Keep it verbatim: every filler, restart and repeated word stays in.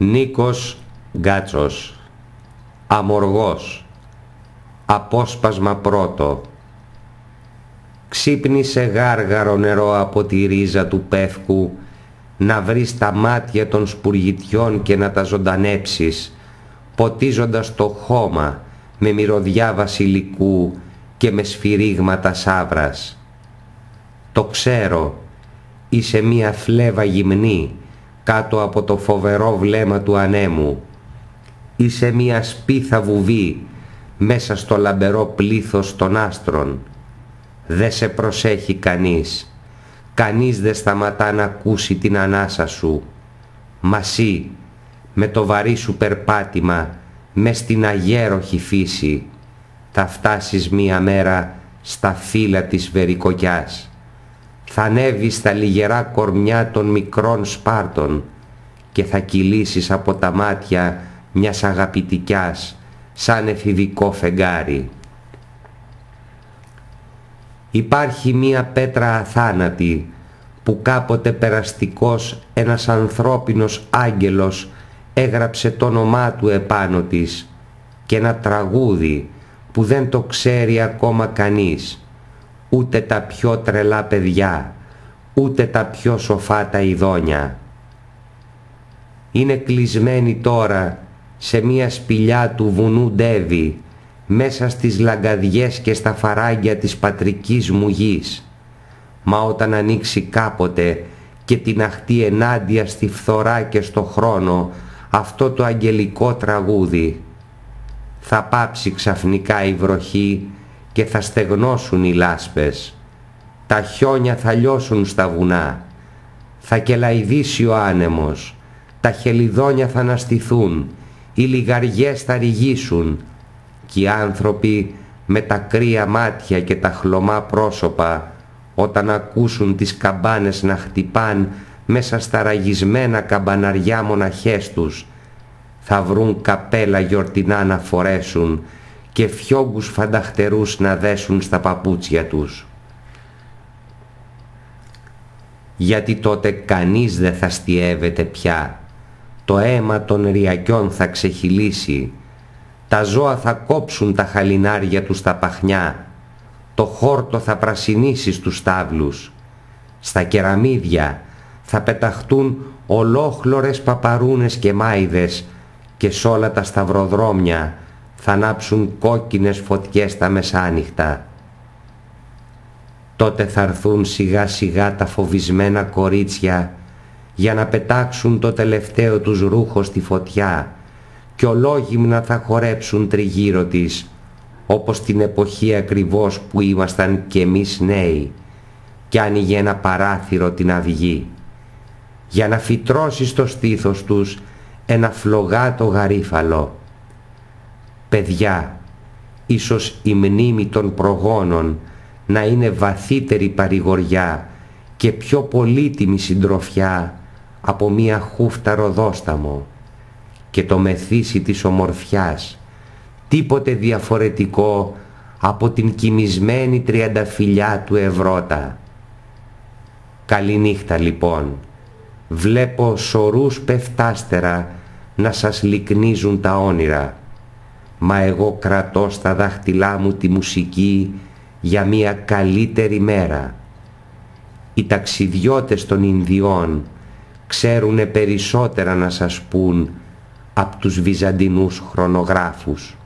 Νίκος Γκάτσος. Αμοργός. Απόσπασμα πρώτο. Ξύπνησε γάργαρο νερό από τη ρίζα του πεύκου, να βρεις τα μάτια των σπουργητιών και να τα ζωντανέψεις, ποτίζοντας το χώμα με μυρωδιά βασιλικού και με σφυρίγματα σαύρας. Το ξέρω, είσαι μία φλέβα γυμνή κάτω από το φοβερό βλέμμα του ανέμου. Είσαι μία σπίθα βουβή μέσα στο λαμπερό πλήθος των άστρων. Δε σε προσέχει κανείς, κανείς δεν σταματά να ακούσει την ανάσα σου. Μα σύ, με το βαρύ σου περπάτημα, μες στην αγέροχη φύση, θα φτάσεις μία μέρα στα φύλλα της βερικοκιάς. Θα ανέβεις στα λιγερά κορμιά των μικρών σπάρτων και θα κυλήσεις από τα μάτια μιας αγαπητικιάς σαν εφηβικό φεγγάρι. Υπάρχει μία πέτρα αθάνατη που κάποτε περαστικός ένας ανθρώπινος άγγελος έγραψε το όνομά του επάνω της και ένα τραγούδι που δεν το ξέρει ακόμα κανείς, ούτε τα πιο τρελά παιδιά, ούτε τα πιο σοφά τα ειδόνια. Είναι κλεισμένη τώρα σε μία σπηλιά του βουνού Ντέβη, μέσα στις λαγκαδιές και στα φαράγγια της πατρικής μου γης. Μα όταν ανοίξει κάποτε και την αχτεί ενάντια στη φθορά και στο χρόνο αυτό το αγγελικό τραγούδι, θα πάψει ξαφνικά η βροχή και θα στεγνώσουν οι λάσπες. Τα χιόνια θα λιώσουν στα βουνά, θα κελαηδήσει ο άνεμος, τα χελιδόνια θα αναστηθούν, οι λιγαριές θα ρηγήσουν και οι άνθρωποι με τα κρύα μάτια και τα χλωμά πρόσωπα, όταν ακούσουν τις καμπάνες να χτυπάν μέσα στα ραγισμένα καμπαναριά μοναχές τους, θα βρουν καπέλα γιορτινά να φορέσουν και φιόγκους φανταχτερούς να δέσουν στα παπούτσια τους. Γιατί τότε κανείς δεν θα στιεύεται πια, το αίμα των ριακιών θα ξεχυλήσει, τα ζώα θα κόψουν τα χαλινάρια τους στα παχνιά, το χόρτο θα πρασινίσει στους στάβλους, στα κεραμίδια θα πεταχτούν ολόχλωρες παπαρούνες και μάιδες και σ' όλα τα σταυροδρόμια θα ανάψουν κόκκινες φωτιές τα μεσάνυχτα. Τότε θα έρθουν σιγά σιγά τα φοβισμένα κορίτσια για να πετάξουν το τελευταίο τους ρούχο στη φωτιά και ολόγυμνα θα χορέψουν τριγύρω της, όπως την εποχή ακριβώς που ήμασταν κι εμείς νέοι, και άνοιγε ένα παράθυρο την αυγή για να φυτρώσει στο στήθος τους ένα φλογάτο γαρίφαλο. Παιδιά, ίσως η μνήμη των προγόνων να είναι βαθύτερη παρηγοριά και πιο πολύτιμη συντροφιά από μία χούφτα ροδόσταμο, και το μεθύσι της ομορφιάς τίποτε διαφορετικό από την κοιμισμένη τριανταφυλλιά του Ευρώτα. Καληνύχτα λοιπόν. Βλέπω σωρούς πεφτάστερα να σας λυκνίζουν τα όνειρα, μα εγώ κρατώ στα δάχτυλά μου τη μουσική για μια καλύτερη μέρα. Οι ταξιδιώτες των Ινδιών ξέρουνε περισσότερα να σας πούν από τους βυζαντινούς χρονογράφους.